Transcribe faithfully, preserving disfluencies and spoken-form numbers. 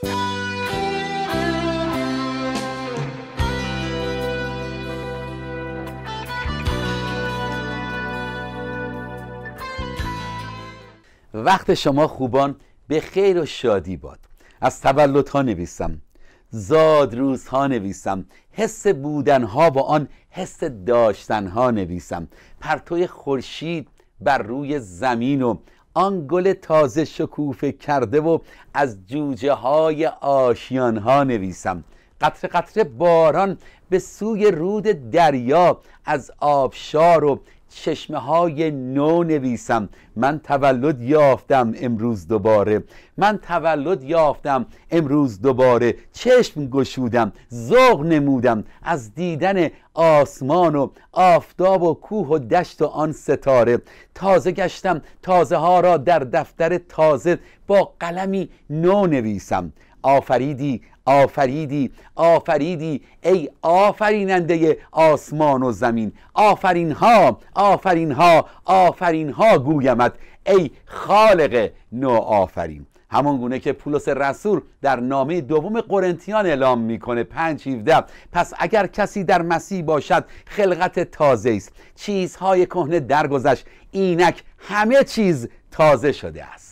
وقت شما خوبان به خیر و شادی باد. از تولدها نویسم، زاد روزها نویسم، حس بودنها و آن حس داشتنها نویسم، پرتوی خورشید بر روی زمین و آن گل تازه شکوفه کرده و از جوجه های آشیانها نویسم، قطره قطره باران به سوی رود دریا از آبشار و چشمه های نو نویسم. من تولد یافتم امروز دوباره، من تولد یافتم امروز دوباره، چشم گشودم، ذوق نمودم از دیدن آسمان و آفتاب و کوه و دشت و آن ستاره. تازه گشتم، تازه ها را در دفتر تازه با قلمی نو نویسم. آفریدی آفریدی آفریدی ای آفریننده آسمان و زمین، آفرین ها آفرین ها آفرین ها گویمت ای خالق نو آفرین. همان گونه که پولس رسول در نامه دوم قرنتیان اعلام میکنه پنج هفده، پس اگر کسی در مسیح باشد خلقت تازه است، چیزهای کهنه درگذشت، اینک همه چیز تازه شده است.